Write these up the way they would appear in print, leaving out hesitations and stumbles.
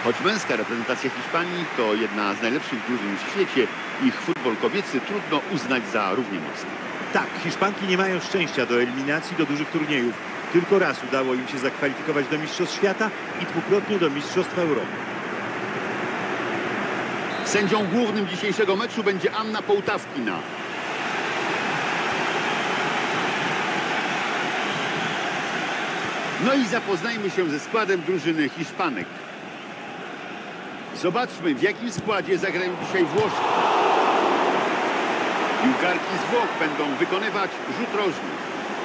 Choć męska reprezentacja Hiszpanii to jedna z najlepszych drużyn w świecie, ich futbol kobiecy trudno uznać za równie mocny. Tak, Hiszpanki nie mają szczęścia do eliminacji do dużych turniejów. Tylko raz udało im się zakwalifikować do Mistrzostw Świata i dwukrotnie do Mistrzostw Europy. Sędzią głównym dzisiejszego meczu będzie Anna Połtawkina. No i zapoznajmy się ze składem drużyny Hiszpanek. Zobaczmy, w jakim składzie zagrają dzisiaj Włoszki. Piłkarki z Włoch będą wykonywać rzut rożny.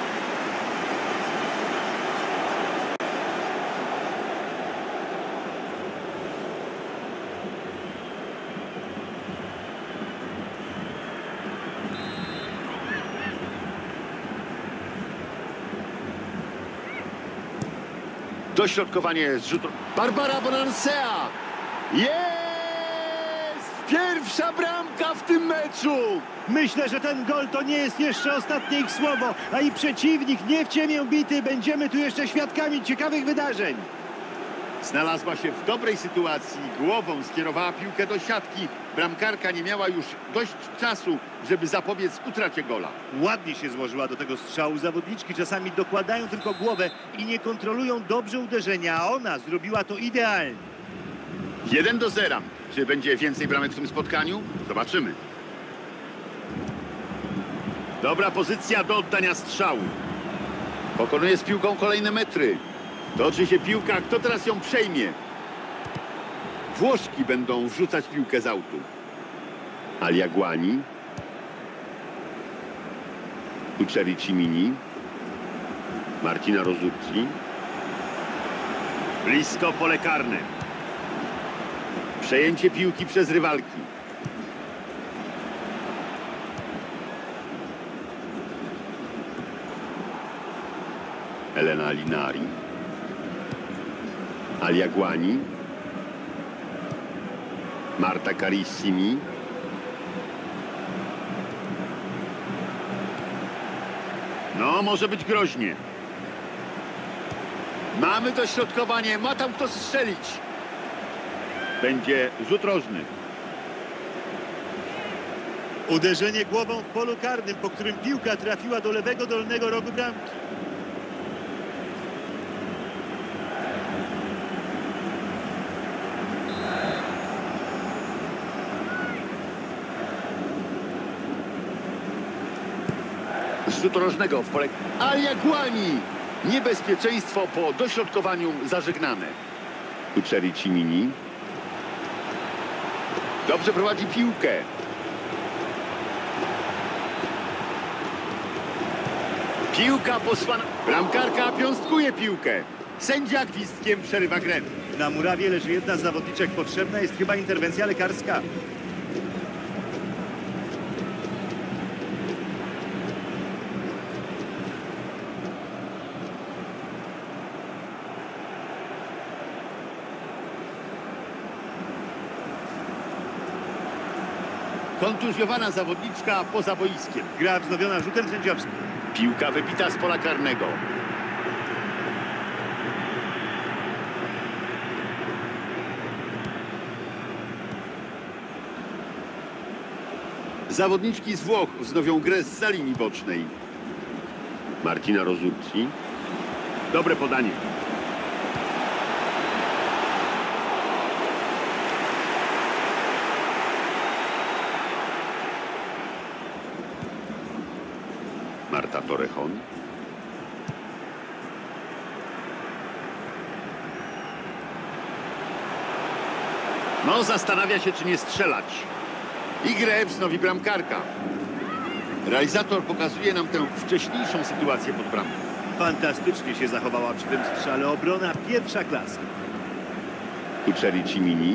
Dośrodkowanie z rzutu. Barbara Bonansea! Jest! Pierwsza bramka w tym meczu! Myślę, że ten gol to nie jest jeszcze ostatnie ich słowo, a i przeciwnik nie w ciemię bity. Będziemy tu jeszcze świadkami ciekawych wydarzeń. Znalazła się w dobrej sytuacji, głową skierowała piłkę do siatki. Bramkarka nie miała już dość czasu, żeby zapobiec utracie gola. Ładnie się złożyła do tego strzału. Zawodniczki czasami dokładają tylko głowę i nie kontrolują dobrze uderzenia, a ona zrobiła to idealnie. 1-0. Czy będzie więcej bramek w tym spotkaniu? Zobaczymy. Dobra pozycja do oddania strzału. Pokonuje z piłką kolejne metry. Toczy się piłka. Kto teraz ją przejmie? Włoszki będą wrzucać piłkę z autu. Aliaguani. Kuczeri Cimini. Martina Rozurci. Blisko pole karne. Przejęcie piłki przez rywalki. Elena Linari. Aliaguani. Marta Carissimi. No, może być groźnie. Mamy dośrodkowanie. Ma tam kto strzelić. Będzie rzut rożny. Uderzenie głową w polu karnym, po którym piłka trafiła do lewego dolnego rogu bramki. Z rzutu rożnego w pole. Aliaguani! Niebezpieczeństwo po dośrodkowaniu zażegnane. Kuczeri Cimini. Dobrze prowadzi piłkę. Piłka posłana. Bramkarka piąstkuje piłkę. Sędzia gwizdkiem przerywa grę. Na murawie leży jedna z zawodniczek. Potrzebna jest chyba interwencja lekarska. Kontuzjowana zawodniczka poza boiskiem. Gra wznowiona rzutem sędziowskim. Piłka wybita z pola karnego. Zawodniczki z Włoch wznowią grę z linii bocznej. Martina Rozurci. Dobre podanie. Marta Torrejon. No, zastanawia się, czy nie strzelać. I grę wznowi bramkarka. Realizator pokazuje nam tę wcześniejszą sytuację pod bramką. Fantastycznie się zachowała przy tym strzale. Obrona pierwsza klasa. Kuczeri Cimini.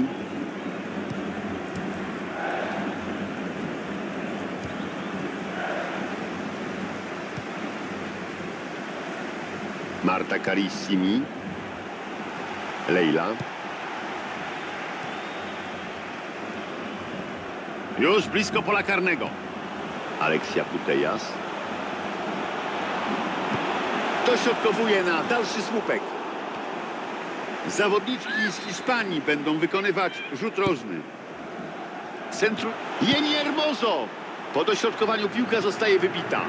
Marta Carissimi. Leila. Już blisko pola karnego. Alexia Putellas. Dośrodkowuje na dalszy słupek. Zawodniczki z Hiszpanii będą wykonywać rzut rożny. Centrum Jenny Hermoso. Po dośrodkowaniu piłka zostaje wybita.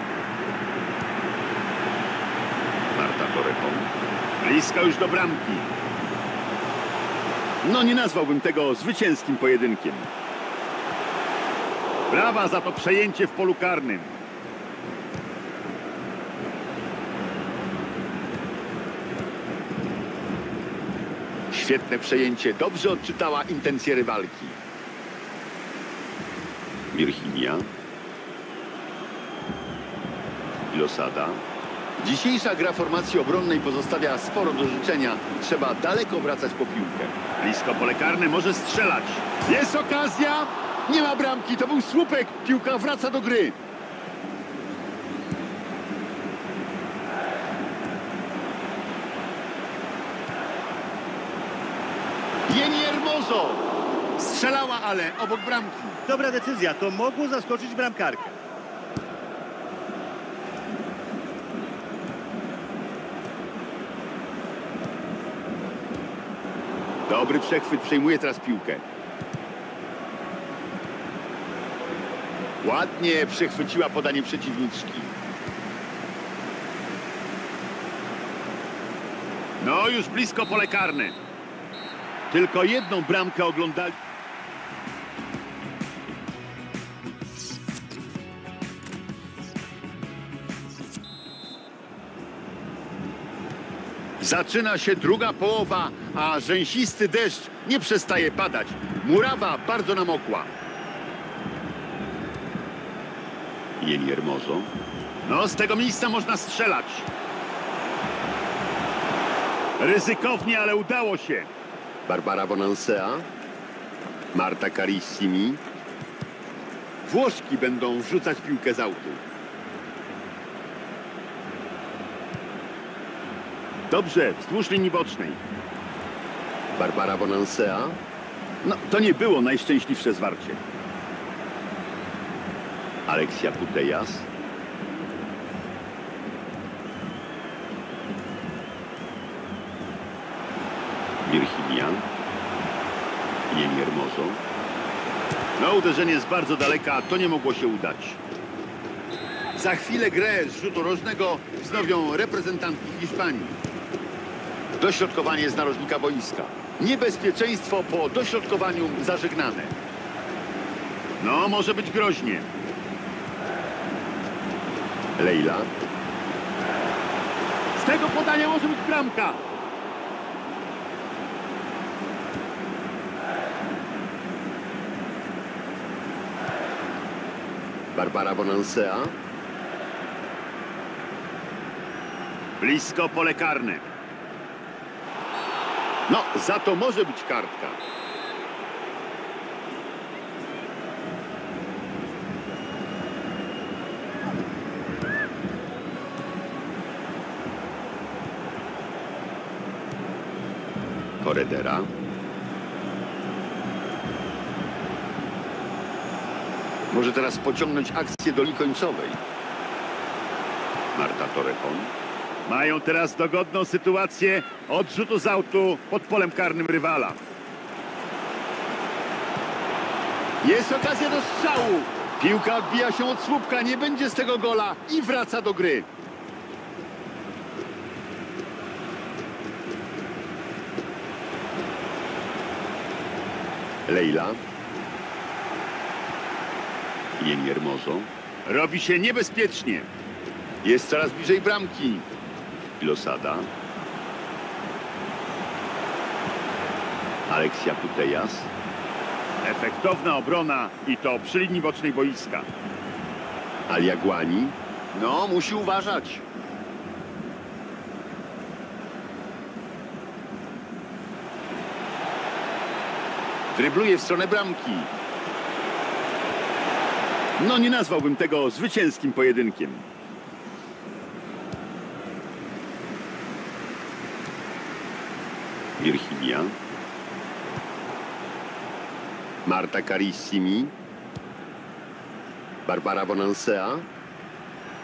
Marta Torrejon. Blisko już do bramki. No nie nazwałbym tego zwycięskim pojedynkiem. Brawa za to przejęcie w polu karnym. Świetne przejęcie. Dobrze odczytała intencje rywalki. Virginia. Losada. Dzisiejsza gra formacji obronnej pozostawia sporo do życzenia. Trzeba daleko wracać po piłkę. Blisko pole karne, może strzelać. Jest okazja! Nie ma bramki, to był słupek. Piłka wraca do gry. Jenny Hermoso. Strzelała, ale obok bramki. Dobra decyzja, to mogło zaskoczyć bramkarkę. Dobry przechwyt, przejmuje teraz piłkę. Ładnie przechwyciła podanie przeciwniczki. No już blisko pole karne. Tylko jedną bramkę oglądali. Zaczyna się druga połowa, a rzęsisty deszcz nie przestaje padać. Murawa bardzo namokła. Jenny Hermoso. No, z tego miejsca można strzelać. Ryzykownie, ale udało się. Barbara Bonansea. Marta Carissimi. Włoszki będą rzucać piłkę z autu. Dobrze, wzdłuż linii bocznej. Barbara Bonansea. No, to nie było najszczęśliwsze zwarcie. Alexia Putellas. Virginia. Jenny Hermoso. No, uderzenie jest bardzo daleka, to nie mogło się udać. Za chwilę grę z rzutu rożnego wznowią reprezentantki Hiszpanii. Dośrodkowanie z narożnika boiska. Niebezpieczeństwo po dośrodkowaniu zażegnane. No, może być groźnie. Leila. Z tego podania może być bramka. Barbara Bonansea. Blisko pole karne. No, za to może być kartka. Corredera. Może teraz pociągnąć akcję do linii końcowej. Marta Torrejon. Mają teraz dogodną sytuację odrzutu z autu pod polem karnym rywala. Jest okazja do strzału. Piłka odbija się od słupka, nie będzie z tego gola i wraca do gry. Leila. Jenny Hermoso. Robi się niebezpiecznie. Jest coraz bliżej bramki. Losada. Alexia Putellas. Efektowna obrona i to przy linii bocznej boiska. Aliaguani. No, musi uważać. Drybluje w stronę bramki. No, nie nazwałbym tego zwycięskim pojedynkiem. Virginia. Marta Carissimi. Barbara Bonansea.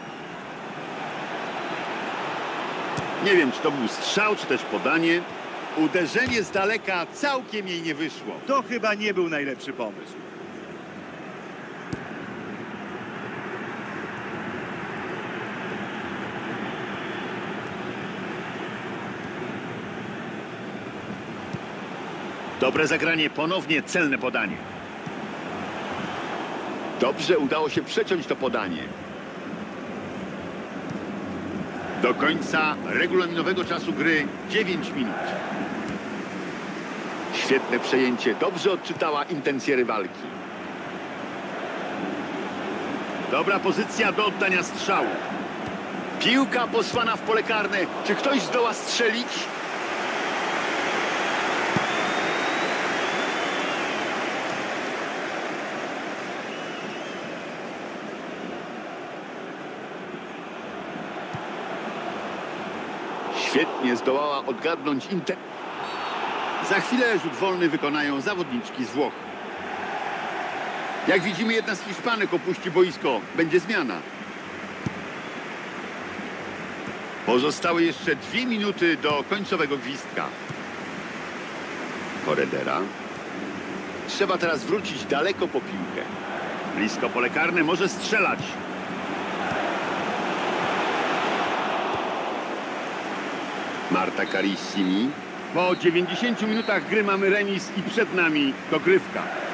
Nie wiem, czy to był strzał, czy też podanie. Uderzenie z daleka całkiem jej nie wyszło. To chyba nie był najlepszy pomysł. Dobre zagranie, ponownie celne podanie. Dobrze udało się przeciąć to podanie. Do końca regulaminowego czasu gry 9 minut. Świetne przejęcie, dobrze odczytała intencje rywalki. Dobra pozycja do oddania strzału. Piłka posłana w pole karne. Czy ktoś zdoła strzelić? Świetnie zdołała odgadnąć Za chwilę rzut wolny wykonają zawodniczki z Włoch. Jak widzimy, jedna z Hiszpanek opuści boisko. Będzie zmiana. Pozostały jeszcze 2 minuty do końcowego gwizdka. Corredera. Trzeba teraz wrócić daleko po piłkę. Blisko pole karne, może strzelać. Marta Carissimi. Po 90 minutach gry mamy remis i przed nami dogrywka.